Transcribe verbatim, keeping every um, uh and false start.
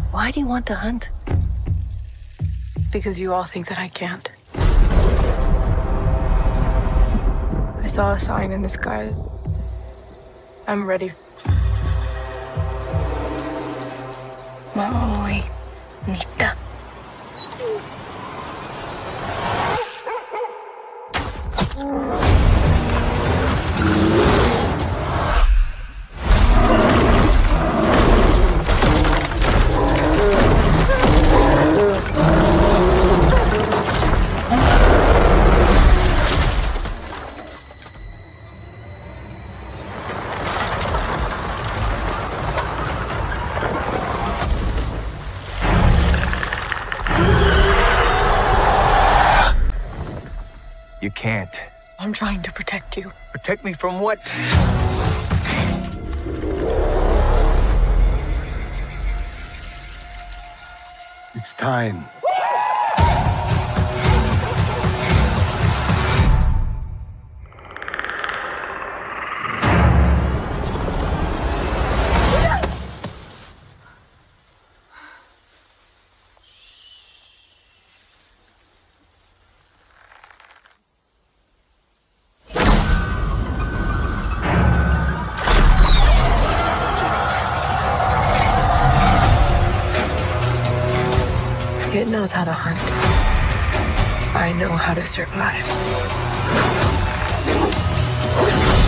Why do you want to hunt? Because you all think that I can't. I saw a sign in the sky. I'm ready. Maui, Nita. You can't. I'm trying to protect you. Protect me from what? It's time. It knows how to hunt. I know how to survive.